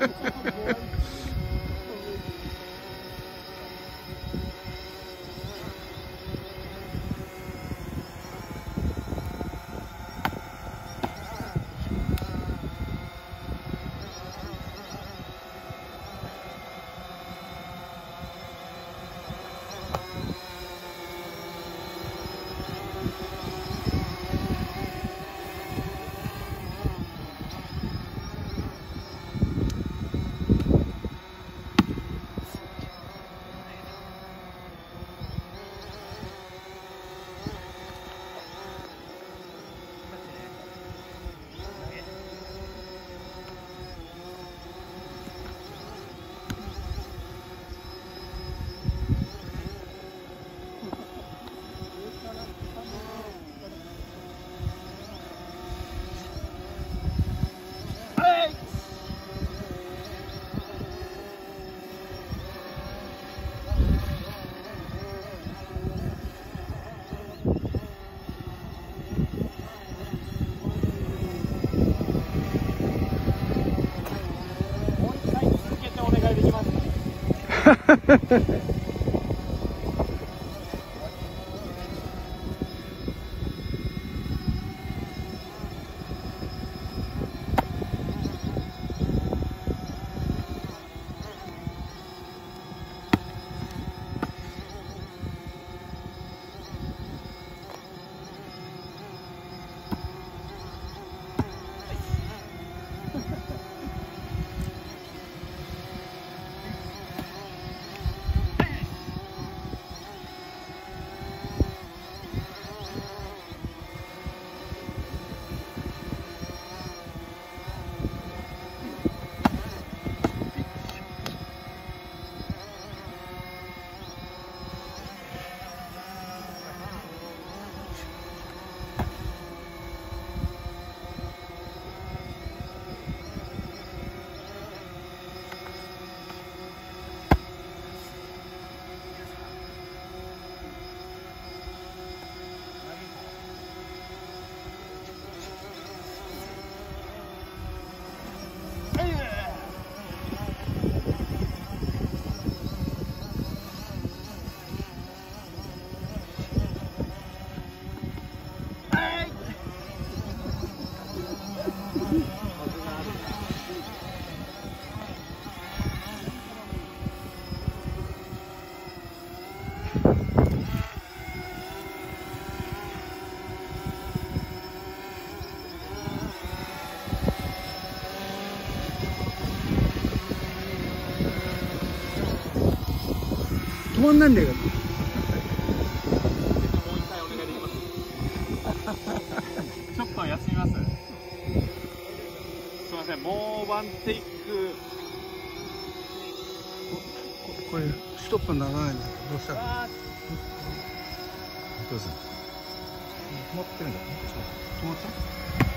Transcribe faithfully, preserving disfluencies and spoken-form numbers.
止まんないんだけど。 もう一回お願いできます。ちょっと休みます。すみません、もうワンテイク。 ここれストップにならないんだけど、どうしたら。 どうする？止まってるんだ。 止まった？